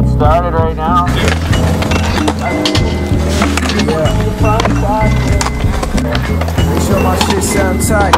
get started right now. Make sure my shit sound tight.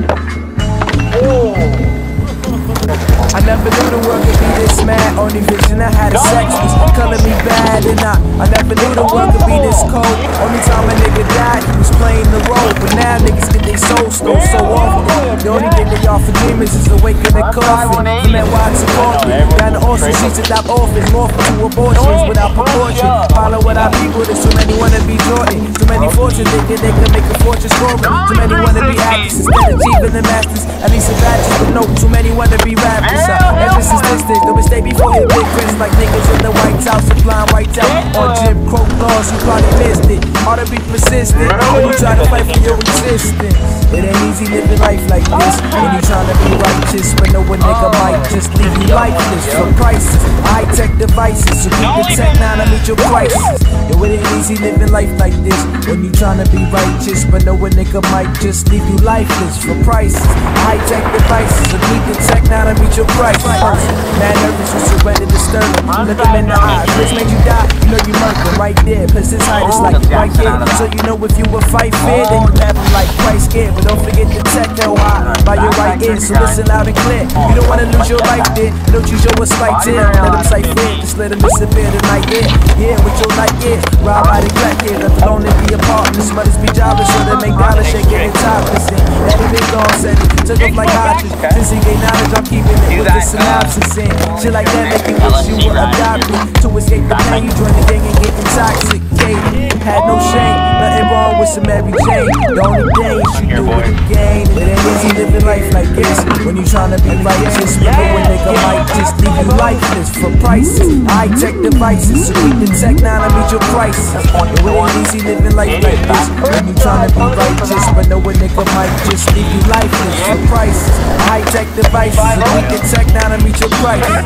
I never knew the world could be this mad. Only vision I had of sex was color me bad. And I never knew the world could be this cold. Only time a nigga died, he was playing the role. But now niggas get their soul stole so often. The only thing they offer demons is awake in the coffin. From that wide to corporate, down the Austin streets to top orphans, morphin' to abortions without proportion. Follow what I be with it. So many wanna be Jordan. So many fortunes thinking they can make a fortune scoring. Too many wanna be actors instead of achieving the masters. At least a badges, but no, too many wanna be rappers. Ever since this day, the mistake before hit big prints like niggas in the White House supplying white out on Jim Crow laws. You probably missed it. Hard to be persistent when you try to fight for your existence. It ain't easy living life like this when you trying to be righteous, but no one nigga might just leave you lifeless for prices. High-tech devices, so keep the tech now to meet your prices. Yo, it ain't easy living life like this when you trying to be righteous, but no one nigga might just leave you lifeless for prices. High-tech devices, so keep the tech now to meet your prices. Mad nervous, you surrender disturbing. Look them in the eyes, this made you die, you know you murder right there. Plus this height is like right here, so you know if you would fight fair, then you have them like Christ scared. But don't forget the tech held high by your right ear, so listen loud and clear. You don't wanna lose your life there, don't use your slight tear. Let them sight fair, just let them disappear tonight, yeah, with your light, ride by the crack, left alone and be apart. This mothers be jobless, so they make dollars, shaking their topless. Let it been gone, said it, took off like Hodges. Since he gained knowledge, I'm keeping it with the synopsis in. Shit like that make you wish you were adopted. To escape the pain, you join the gang and get intoxicated. Had no shame, nothing wrong with some Mary Jane. The only thing she do with the game. It ain't easy living life like this when you tryna be righteous. But no one nigga might just leave you lifeless for prices. High-tech devices, so keep the tech now to meet your prices. It ain't easy living life like this when you tryna be righteous, but no one nigga might just leave you lifeless for prices. High-tech devices, so keep the tech now to meet your prices.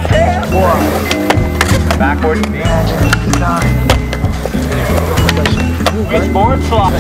Backward. It's board slot.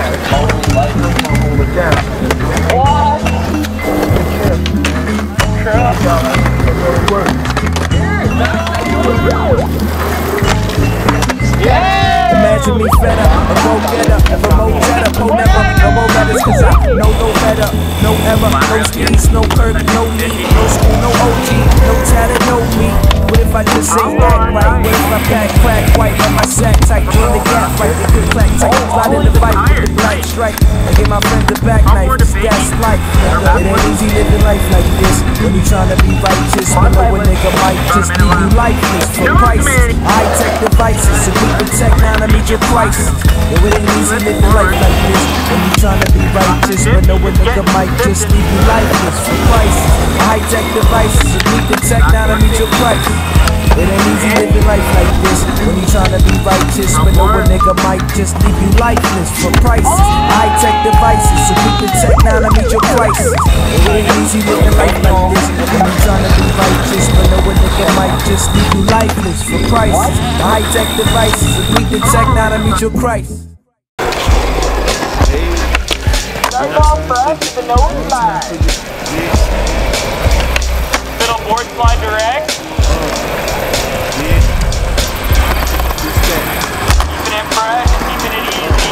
Imagine me fed up, a go-getter, ever more better, never, no more letters, cause I know no better, no ever, no skis, no Kirk, no lead, no school, no OG, no talent, no me. What if I just say act right? What if I pack crack white, let my sack tight, join the gap, fight the good clack tight, slide in the fight with the black stripe, and give my friend the back knife, that's life. It ain't easy living life like this when you tryna be righteous, but no one nigga might just leave you lifeless for prices. High-tech devices, so keep the tech now to meet your prices. It ain't easy living life like this when you tryna be righteous, but no one nigga might just leave you lifeless for prices. High-tech devices, so keep the tech now to meet your prices. It ain't easy living life like this when you tryna be righteous, but no one nigga might just leave you lifeless for prices. High-tech devices, so keep the tech now to meet your prices. It ain't easy living life like this when you tryna be righteous, but no one nigga might just leave you lifeless for prices. High-tech devices, so keep the tech now to meet your prices. That's all for us to know live. Middle board slide direct. Keeping it fresh, keeping it easy.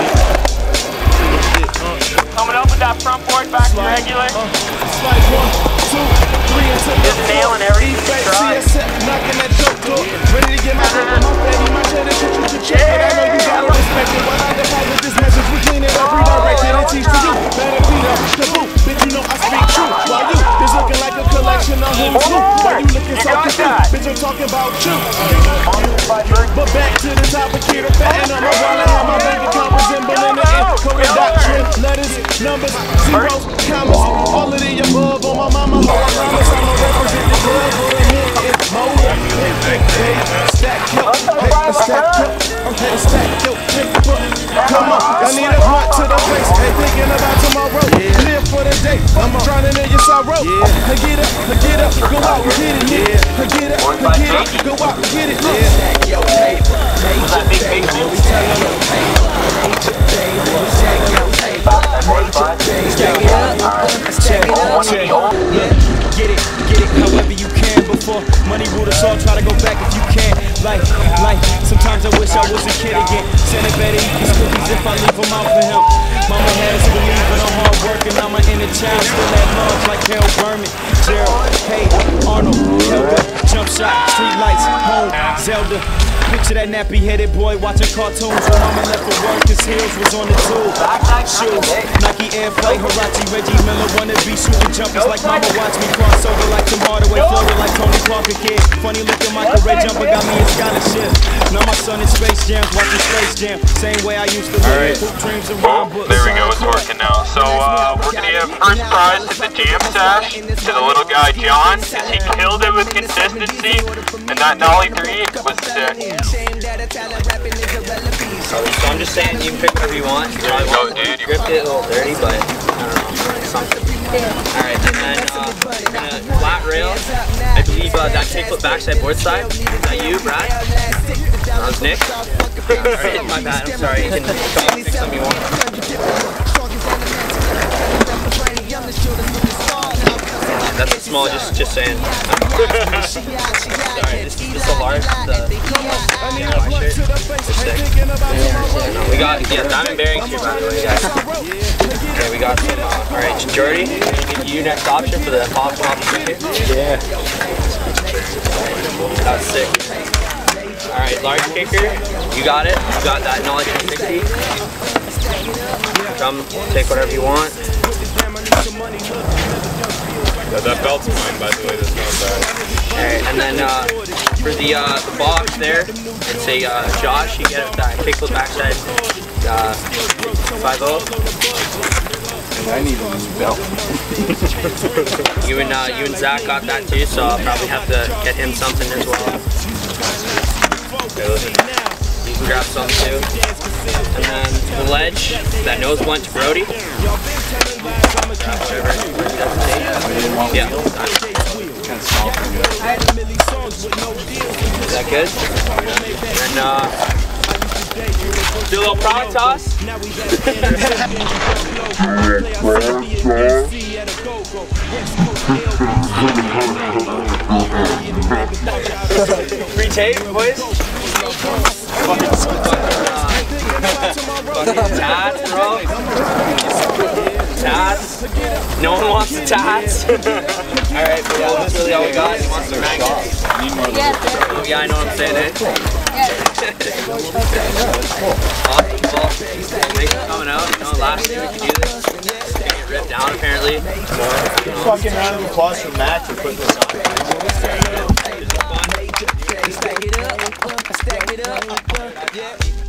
Coming up with that front board back to regular. Slide 1, 2, 3 until just nailing everything you try. Knocking that dope door. Ready to get my head on my fatty, my cheddar, check it. I know you gotta respect it. When I deposit this message, we clean it up, redirect it, and teach to you. Better beat up, taboo, bitch, you know I speak true. While you is looking like a collection of who's who. Why you looking so confused? Bitch, I'm talking about you. But back to the top of Kid or Fat, and I'm a wallet, how my bank account resembling the encoded doctrine. Letters, numbers, zeros, commas, all of the above on my mama. I promise I'm a represent the club for a minute. Motor, stack yo, stack yo, okay, stack yo, come on, I need a blunt to the face. Ain't thinking about tomorrow. Live for the day. I'm trying to know your sorrow. Get up, go out and get it. Get up, go out and get it. Stack your paper, Get it, however you can. for money rule us all, try to go back if you can. Like, sometimes I wish I was a kid again. Sending better eat these cookies if I leave them out for him. Mama had us believing on hard work, and now my inner child still at large like Harold Berman, Gerald, Hey, Arnold, Helga, Jump Shot, Street Lights, Home, Zelda. Picture that nappy-headed boy watching cartoons when mama left for work, his heels was on the tube. Shoes, Nike Air Flight, Hirachi, Reggie Miller, wanna be shooting jumpers like mama watch me cross over like Tim Hardaway, floating like Tony Parker kid. Funny looking Michael Ray jumper got me in scholarship. Now my son in Space Jam, watching Space Jam, same way I used to live, hoop dreams and rhyme books. There we go, it's working now. So we're gonna give first prize to the Jam Stash, to the little guy John, as he killed it with consistency, and that Nollie 3 was sick. So I'm just saying, you can pick whatever you want. You probably want to grip it a little dirty, but I don't know, something. Alright, and then flat rail. I believe that kickflip backside board slide. Is that you, Brad? That was Nick. Alright, my bad, I'm sorry. You can pick something you want. That's a small, just saying. Alright, this is a large, the white shirt. We got, diamond bearings here, by the way, guys. Okay, we got some, alright, Jordy, you next option for the possible option here? Yeah. That's sick. Alright, large kicker, you got it. You got that Knowledge 360. Come, take whatever you want. Yeah, that belt's mine, by the way, that's not bad. Alright, and then for the box there, it's a Josh, you get that kickflip backside 5-0. I need a new belt. You and Zach got that too, so I'll probably have to get him something as well. You can grab some too. And then the ledge, that nose blunt to Brody. Yeah. Is that good? And do a little product toss. Free tape, boys. Tats, bro. Tats. No one wants the tats. Alright, but yeah, that's really all we got. You want some magnets? Yeah, I know what I'm saying, eh? Awesome. Well, thanks for coming out. You know, last year we could do this. It's gonna get ripped down, apparently. Fucking round of applause for Matt for putting this on. Stack it up.